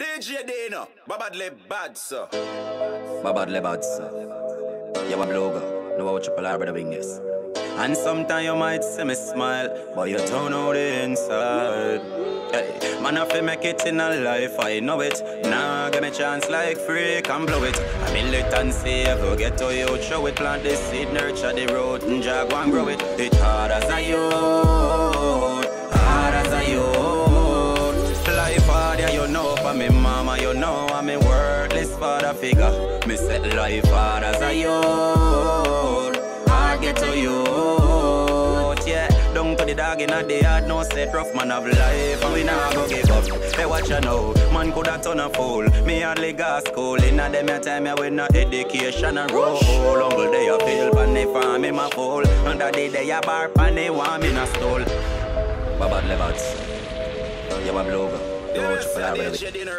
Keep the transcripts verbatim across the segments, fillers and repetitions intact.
D J Dino, Babadle bad sir. Babadle bad sir. You have a blogger, no watch up a lot of the wingers. And sometimes you might see me smile, but you don't know the inside. Hey, man, if you make it in a life, I know it. Nah, give me chance like freak and blow it. I'm in lit and save, get to you, show it. Plant the seed, nurture the root, and jag and grow it. It hard as a youth, hard as a youth. Life hard, yeah, you know, for me mama, you know, I'm a worthless father figure. Me set life hard as a youth, hard get to youth, yeah. Down to the dog in a day, hard no set rough man of life, and we not go give up. Hey, watch you know, man could have turn a fool. Me hardly got school, in a them your time, yeah, with no education and roll. Uncle they a feel, pan they farm him a fool. And that day they a bar, pan they want me in a stall. Babadle bats. You a blogger. Sometimes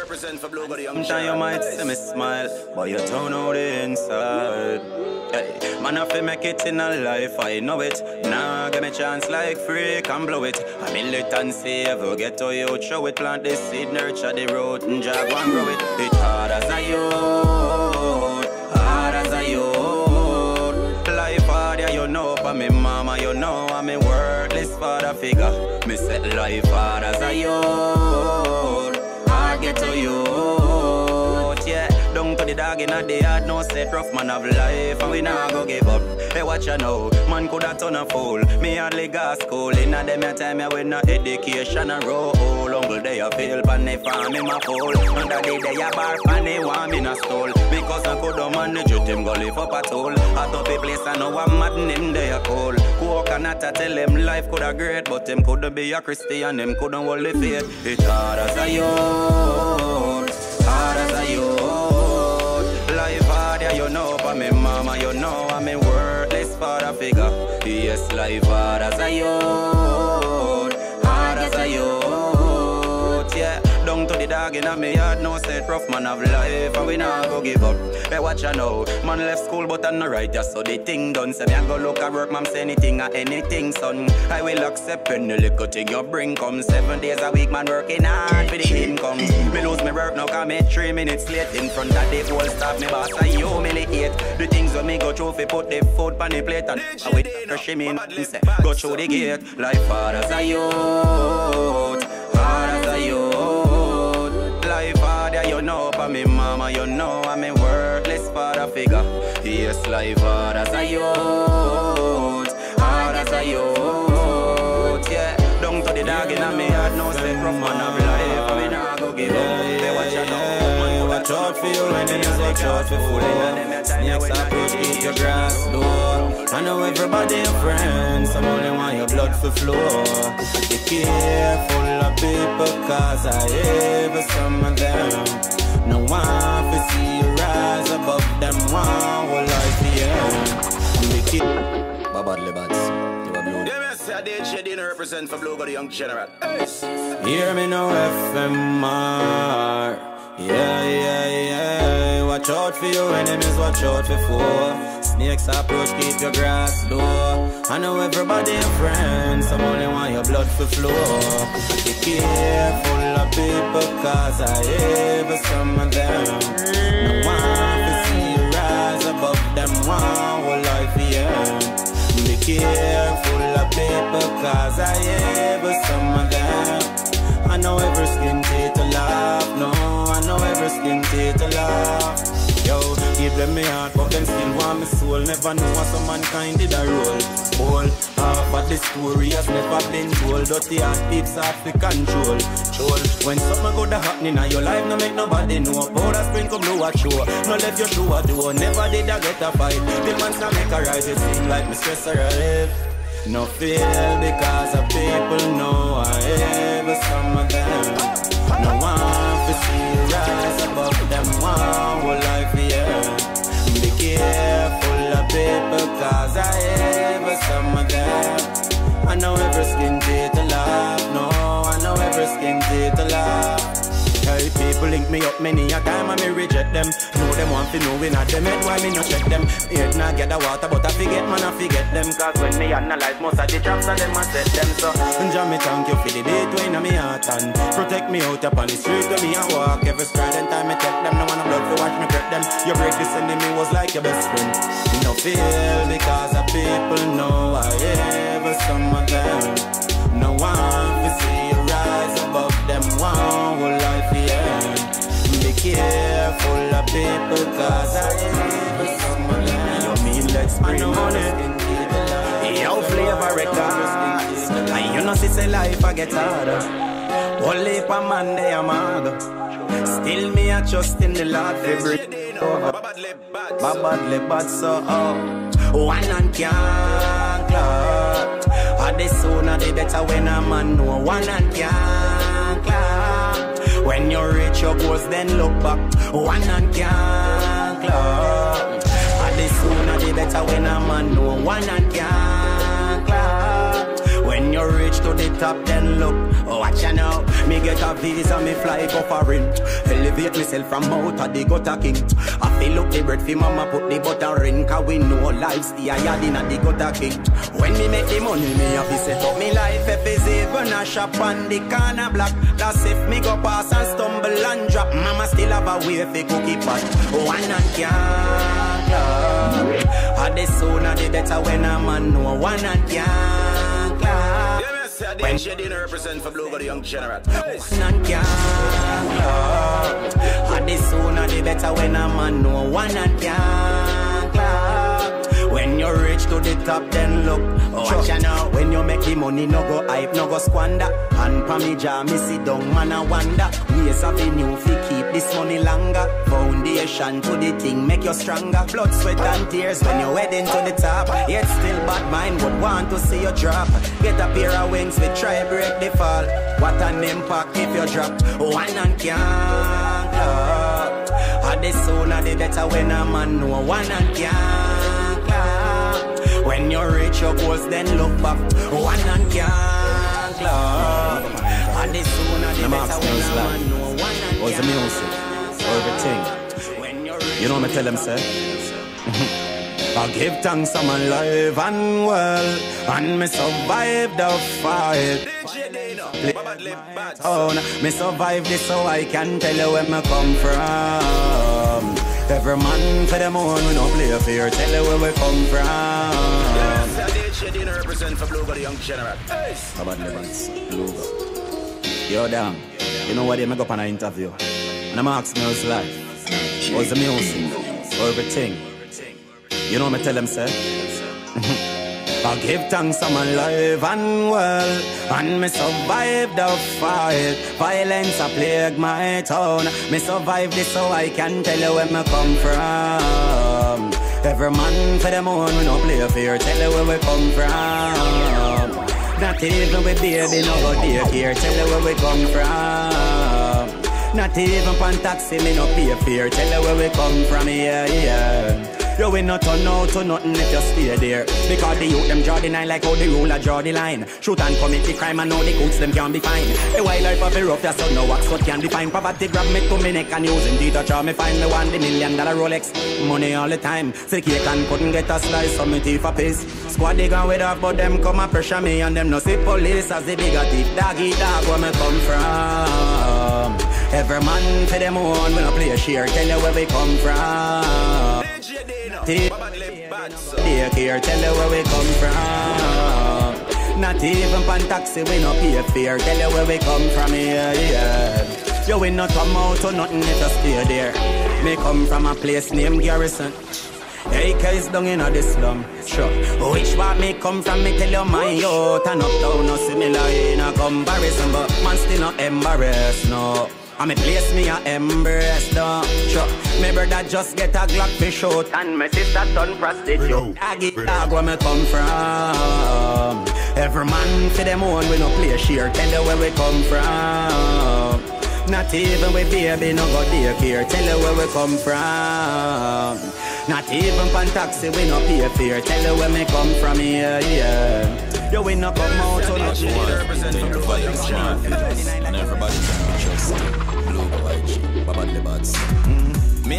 you might see me smile, but you don't know the inside. Hey, man, if you make it in a life, I know it. Nah, give me chance like freak and blow it. I'm in lit and save, get to you, show it. Plant the seed, nurture the root, and jag and grow it. It hard as a youth, hard as a youth. Life hard, yeah, you know, for me mama, you know, I'm a worthless father figure. Me set life hard as a youth, hard get to youth, yeah. Down to the dog in a day, hard no set rough man of life, and we not go give up. Hey, watch you know, man could have turn a fool. Me hardly got school, in a them your time, yeah, with no education and roll. Uncle they a feel, pan they farm him a fool. And that day they a bar, pan they want me in a stall. Because I could manage it, him go live up at all. At up a place, I know I'm mad in him, they a cool. Coconut, I tell him life could have great, but him couldn't be a Christian, him couldn't hold the faith. It hard as a youth, hard as a youth. Life hard, yeah, you know, for me mama, you know, I'm a worthless father figure. Yes, life hard as a youth, hard as a youth, yeah. Down to the dog in a me yard, no set rough man of life, and we not go give up. Hey, watch you know, man left school but I'm not right, yeah, so the thing done. Say me I go look at work, man say anything or anything, son. I will accept any little thing you bring come. Seven days a week, man working hard for the income. Me lose me work now, cause me three minutes late. In front of the whole staff, me boss I humiliate. The things when me go through, fi put the food on the plate, and I with fresh him in, say, go through the gate. Life hard as a youth, hard as a youth. Life hard, yeah, you know, for me mama, you know, I'm a worthless father figure. Yes, life hard as a youth, hard as a youth, yeah. Down to the dog in a me heart, no set rough man of life, and we not go give up. They watch you know, watch out for you when enemies watch out for food. Snakes approach, keep your grass door. I know everybody your friends, some only want your blood to flow. Be careful of people, cause I have some of them. No one to see you rise above them, one will life the end. Be careful. Babadle bats. You a blogger. Yeah, me say D J Dino represent for Blogger the Young General. Hear me now, F M R. Yeah, yeah, yeah. Watch out for your enemies, watch out for foe. Snakes approach, keep your grass low. I know everybody your friends, some only want your blood to flow. Be careful of people, cause I have some of them. No one to see you rise above them, one will life the end. Be careful of people, cause I have some of them. I know every skin teeth to laugh, no, I know every skin teeth to laugh. Yo, give them me heart, but them still want me soul. Never know what some mankind did a roll. All half of the story has never been told. Dirty heart peeps hard to control. Troll. When something good happening in your life, no make nobody know. Powder spring come blow a show. No left your shoe a do. Never did I get a fight. The man's not make a rise. It seem like me stress or a live. No fear because the people know I have some of them. No one to see you rise above them, one will life here. Be careful of people cause I have some of them. I know every skin teeth to laugh, no, I know every skin teeth to laugh. Hey people People link me up many a time and me reject them. Know them want to know we not them head, why me no check them. Me head not get the water, but I forget man I forget them. Cause when me analyze most of the traps and them I set them. So enjoy me thank you for the day to in me heart and protect me out up on the street when me a walk. Every stride and time me take them, no one a blood to watch me prep them. Your break this enemy was like your best friend. Me no feel because the people know I ever some of them. No one to see you rise above them, one whole life the end. Be careful of people cause I ever some of them. You mean let's bring it. Yo flavor records. And you know see say life I get harder. Only for man they am hard. Still me a trust in the Lord they bring over. Babadly bad so oh. One and can't clap. Or the sooner the better when a man know. One and can't clap. When you reach your goals then look back. One and can't clap. Or the sooner the better when a man know. One and can't clap. When you reach to the top then look. Watch ya now, me get a visa, me fly go foreign. Elevate myself from out of the gutter king. I fill up the bread for mama put the butter in. Cause we know life stay a yard in a the gutter king. When me make the money, me have to set up me life. If it's even a shop on the corner block. That's if me go pass and stumble and drop. Mama still have a way for cookie pot. One and can't clap. Or the sooner the better when a man know. One and can't clap. When she didn't represent for Blue Body Young General. None can clap. And the sooner the better when a man know. One and can clap. When you reach to the top then look. Watch ya now. When you make the money no go hype, no go squander. And pa me jaw me sit down man a wonder. Ways of the new fi keep this money longer. Foundation to the thing make you stronger. Blood, sweat and tears when you're heading to the top. Yet still bad mind would want to see you drop. Get a pair of wings we try break the fall. What an impact if you drop. One and can't clap. And the sooner the better when a man know. One and can't clap. When you reach your goals then look back. One and can't clap. And the sooner the better when a man know. One and can't clap. What's the music? Everything. You know me tell them say I give thanks I'm alive and well. And me survive the fight. Oh, me survive this so I can tell you where me come from. Every man for them own, we no play fair. Tell you where we come from. Yes, I didn't represent for Blue Body Young General. Yo, damn. You know what? They make up an interview. And I'm asking me how's life. What's the music? Everything. You know me tell them say I give thanks I'm alive and well. And me survive the fight. Violence a plague my town. Me survive this so I can tell you where me come from. Every man for them own, we no play fair. Tell you where we come from. Not even with baby no go daycare. Tell you where we come from. Not even pan taxi me no pay fair. Tell you where we come from, yeah, yeah. You will not turn out to nothing if you stay there. Because the youth them draw the line like how the ruler draw the line. Shoot and commit the crime and now the coats them can be fine. The wildlife of the rough, that's so no wax cut can define. Poverty grab me to me neck and using the touch me find me one the million dollar Rolex. Money all the time. Say cake and couldn't get a slice of me teeth a piece. Squad they gone with off but them come and pressure me. And them no see police as the bigger thief. Doggy dog where me come from. Every man for them own, we no play a share. Tell you where we come from. Take care, tell you where we come from. Not even pan taxi, we no pay fare. Tell you where we come from, yeah, yeah. You will not come out to nothing if you stay there. Me come from a place named Garrison. A K is down in the slum, sure. Which part me come from, me tell you my youth. And uptown no similar in a comparison. But man still not embarrassed, no. And me place me a embrace, no. Sure. Me brother just get a Glock fish out. And my sister turn prostitute. Doggy dog where me come from. Every man for them own, we no play share. Tell you where we come from. Not even with baby no go daycare. Tell you where we come from. Not even pan taxi, we no pay fare. Tell you where me come from, yeah, yeah. Yo, we no come out to not one. And everybody can be trusted. Blue Body.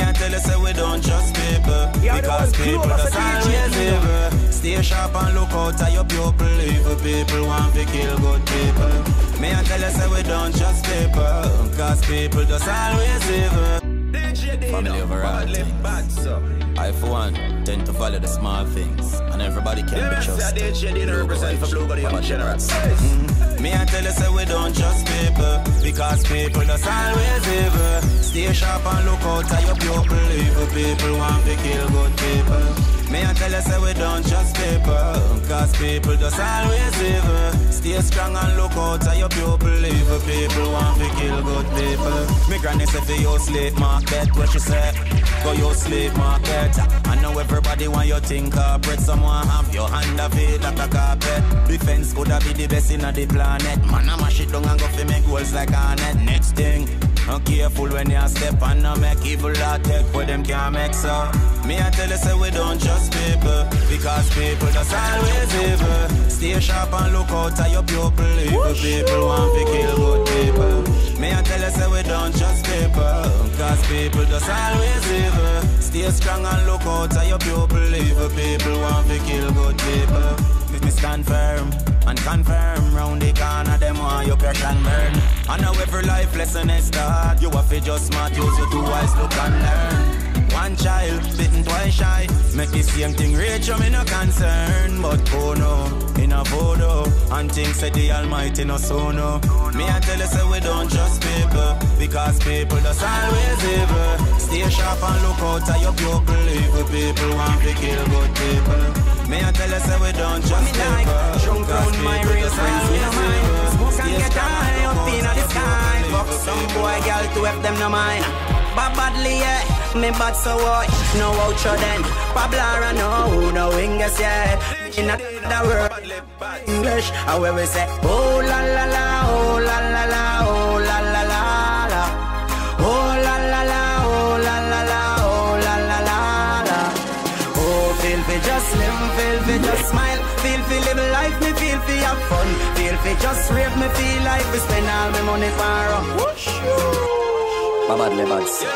I tell you, say we don't trust people, because people just always evil. Stay sharp and look out at your people. Evil people want to kill good people. Me I tell you, say we don't trust people, because people just always evil. Family over all things. I for one tend to follow the small things, and everybody can be trusted. Mm-hmm. Me I tell you, say we don't trust people, because people just always evil. Stay sharp and look out at your people. Evil people want to kill good people. Me I tell you, say we don't trust people, cause people just always evil. Stay strong and look out at your people. Evil people want to kill good people. Me granny say for your slave market, what she say? Go your slave market. I know everybody want your thing corporate. Someone have your hand of it like a carpet. Defense could have be the best in the planet. Man I mash it down and go for make goals like a net. Next thing, I'm careful when you step and not make evil that take what them can't make so. Me I tell you, say we don't trust people, because people just always evil. Stay sharp and look out at your people. Evil people want to kill good people. Me I tell you, say we don't trust people, cause people just always evil. Stay strong and look out at your people. Evil people want to kill good people. Me stand firm and confirm, round the corner them want you crash and burn. I know every life lesson is start. You have to just smart, use your two eyes, look and learn. One child, bitten twice shy. Make the same thing reach you, me no concern. But oh no, in a voodoo, and things say the Almighty no so no. Me I tell you, say we don't trust people, because people just always evil. Stay sharp and look out at your people. Evil people want to kill good people. Me I tell you, say we don't trust people, drunk round my real friends, me no mind. Smoke and get high up in the sky. Fuck some boy, girl, to have them no mind. But badly, yeah, me bad so what? No outro then. Pablara, no, no English, yeah. In the world, English, how we say, oh la la la, oh la la la, oh la la la la. Oh la la la, oh la la la, oh la la la la. Oh, feel fi just live, feel fi just smile, feel fi live life, me feel fi have fun, feel fi just rave, me feel like we spend all my money for a whoosh. Babad Lebads.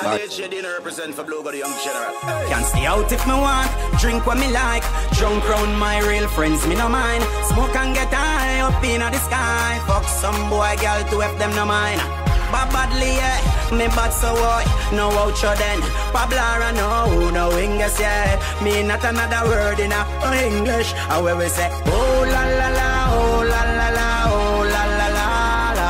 Can stay out if me want, drink what me like, drunk round my real friends, me no mind. Smoke and get high up in the sky. Fuck some boy, girl, to have them no mind. But badly, yeah, me bad so what? No outro then. Pablara, no, no English, yeah. Me not another word in a English. How we say, oh la la la, oh la la la, oh la la la la.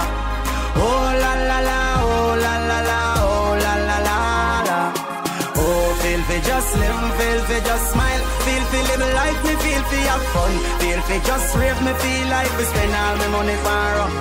Oh la la la, oh la la la, oh la la la la. Oh, feel fi just live, feel fi just smile, feel fi live life, me feel fi have fun, feel fi just rave, me feel like we spend all my money for rum.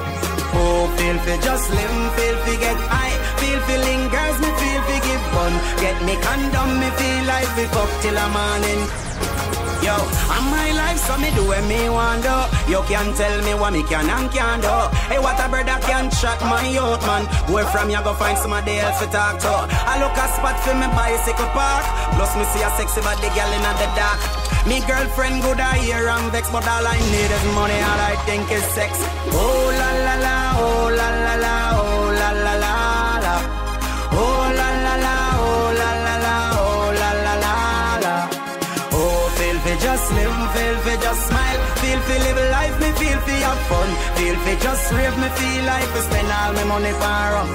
Oh, feel fi just live, feel fi get high, feel fi lingers, me feel fi give fun. Get me condom, me feel like we fuck till the morning. Yo, I'm my life, so me do what me want do. You can tell me what me can and can't do. Hey, what a brother can chat my youth, man. Where from you go find somebody else to talk to? I look a spot for me bicycle park. Plus me see a sexy body girl in the dark. Me girlfriend good I hear and vex, but all I need is money, all I think is sex. Oh la la la, oh la la la, oh la la la la. Oh la la la, oh la la la, oh la la la la. Oh, feel fi just live, feel fi just smile, feel fi live life, me feel fi have fun, feel fi just rave, me feel like we spend all my money for rum.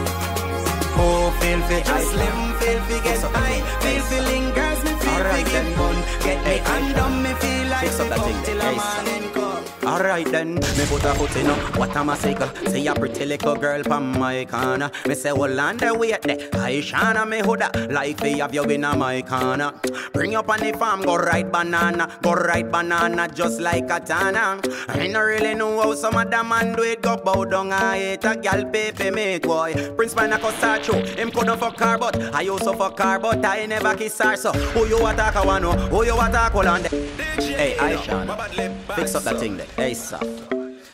Oh, feel fi just live, feel fi get high, feel fi lingers, me feel fi get fun. Get me condom, me feel like we fuck till the morning come. Alright then, me put a foot in up, what am I sickle? See a pretty little girl from my corner. Me say, well, on the way there, I shana me hoodda, like we have you in a my corner. Bring up on the farm, go ride banana, go ride banana just like a tana. I no really know how some of the man do it, go bow down and hate a gal pay for me, boy. Prince Pine a custard show, him couldn't fuck her, but I also fuck her, but I never kiss her, so who you attack a one, who you attack all on there? Hey, I shana, fix up that thing there, hey, soft.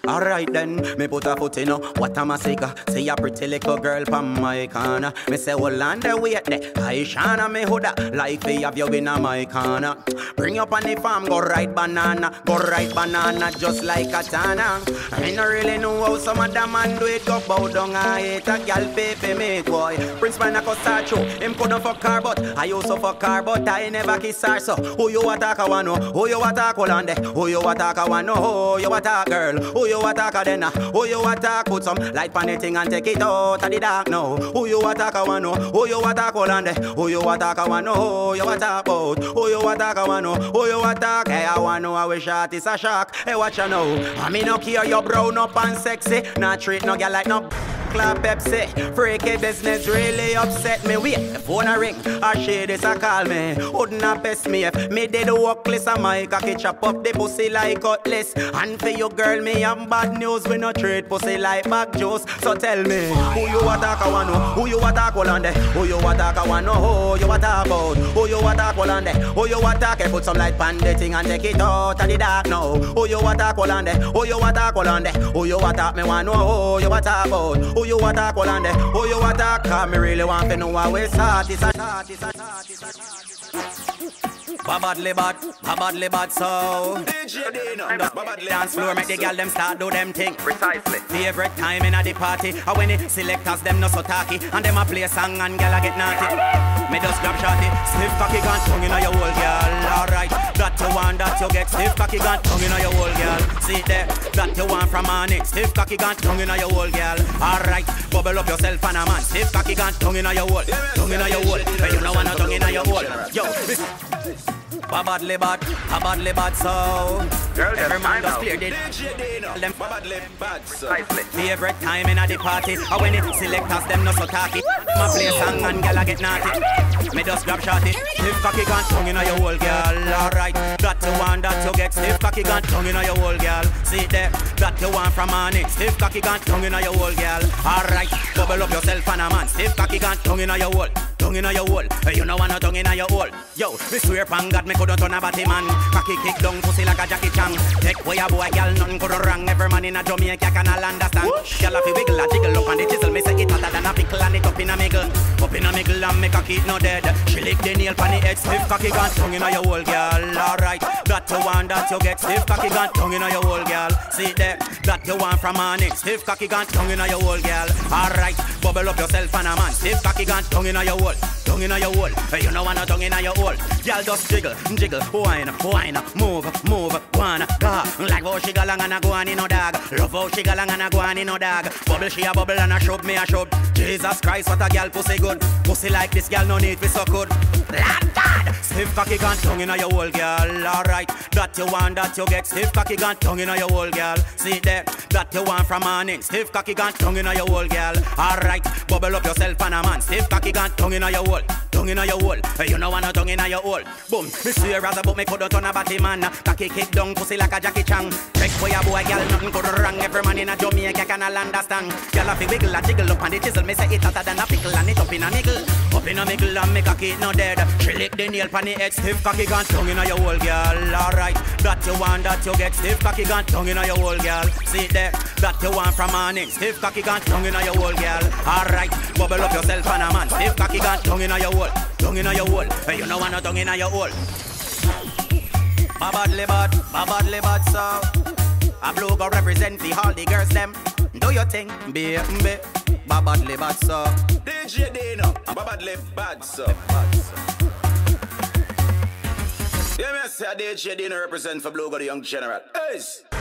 Alright then, me put a foot in, uh, what am I sicker? See a pretty little girl from my corner. Me say, well, on the way there, I shana me huda, like we have you in a my corner. Bring up on the farm, go right banana, go right banana, just like a tana. I no really know how some of them man do it, go bow down, I hate a gal pay for me, boy. Prince man a go start show, him couldn't fuck car, but I also fuck car, but I never kiss her, so who you attack a one, who you attack one, who you attack a one, who you attack girl, who you attack a then, who you attack, put some light on the thing and take it out of the dark now. Who you attack a one, who you attack one, who you attack a one, who you attack both, who you attack a one, who you attack, hey I want know how we shot is a shock, hey watch you know, I mean no care you brown up and sexy, not treat no girl like no club Pepsi. Freaky business really upset me. Wait, the phone a ring, a shade is a call me. Wouldn't have best me if me did walk list a mic a catch up up the pussy like cutlass. And for you girl, me have bad news. We no trade pussy like bag juice. So tell me, who you attack a one? Who you attack one on Who you attack a one? Who you attack about? Who you attack one on Who you attack? Put some light pan the thing and take it out of the dark now. Who you attack one on Who you attack one on Who you attack me one? Who you attack about? Who you attack one on Who you attack? Cause me really want to know how we start. It's a start, it's a start, it's a start. Babadly bad, babadly bad so D J Dino, dance floor make the girl them start do them thing. Precisely. Favorite time in a the party, and when the selectors them no so talky, and them a play a song and girl a get naughty. Me just grab shorty, stiff cocky gun tongue inna your whole girl. Alright, that you want that you get stiff cocky gun tongue inna your whole girl. See there, that you want from morning, stiff cocky gun tongue inna your whole girl. Alright, bubble up yourself and a man, stiff cocky gun tongue inna your whole, tongue inna your whole. But you know want a tongue inna your whole. Yo, this. Babadly bad, babadly bad so girl, every man just clear the them babadly bad so favorite time in a the party, and when the selectors them no so talky, my play song and girl a get naughty. Me just grab shorty, stiff cocky gun tongue inna your whole girl. Alright, that you want that you get stiff cocky gun tongue inna your whole girl. See there, that you want from morning, stiff cocky gun tongue inna your whole girl. Alright, bubble up yourself and a man, stiff cocky gun tongue inna your whole, tongue inna your hole. You know want a tongue inna your hole. Yo, me swear pan God me couldn't turn a batty man. Cocky kick down pussy like a Jackie Chan. Take way a boy girl nothing could wrong. Every man in a Jamaica can all understand. Girl if you wiggle a jiggle up and the chisel, me say it hotter than a pickle and it up in a miggle. Up in a miggle and make a kid no dead. She lick the nail pan the head, stiff cocky gun tongue inna your hole, girl. Alright, that you want that you get stiff cocky gun tongue inna your hole, girl. See there, that you want from morning, stiff cocky gun tongue inna your hole, girl. Alright, bubble up yourself and a man, stiff cocky gun tongue inna your hole. Tongue inna your hole, you know want a tongue inna your hole. Girl just jiggle, jiggle, whine, whine, move, move, wanna go. Like how she go long and a go on in no dog. Love how she go long and a go on in no dog. Bubble she a bubble and a shove me a shove. Jesus Christ, what a girl pussy good. Pussy like this girl no need fi so good. Lord God, stiff cocky gun tongue inna your hole, girl. Alright, that you want that you get stiff cocky gun tongue inna your hole, girl. See there, that you want from morning, stiff cocky gun tongue inna your hole, girl. Alright, bubble up yourself and a man, stiff cocky gun tongue inna your hole. Tongue inna your hole, you know want a tongue inna your hole. Boom, me swear as a book me coulda turn a batty man. Cocky kick down pussy like a Jackie Chan. Check for your boy, girl, nothing coulda wrong. Every man in a Jamaica can all understand. Girl a fi wiggle a jiggle up on the chisel, me say it hotter than a pickle and it up in a niggle. Up in a niggle and make a kid no dead. She lick the nail pan the head, stiff cocky gun tongue inna your hole, girl. Alright, that you want that you get stiff cocky gun tongue inna your hole, girl. See there, that you want from morning, stiff cocky gun tongue inna your hole, girl. Alright, bubble up yourself and a man, stiff cocky gun tongue inna your hole. Tongue inna your hole, you know want a tongue inna your hole. Babadly bad, babadly bad so a blue go represent the all the girls them. Do your thing, be be. Babadly bad so D J Dino, babadly bad so. Yeah, me say D J Dino represent for Blue God the Young General. Hey.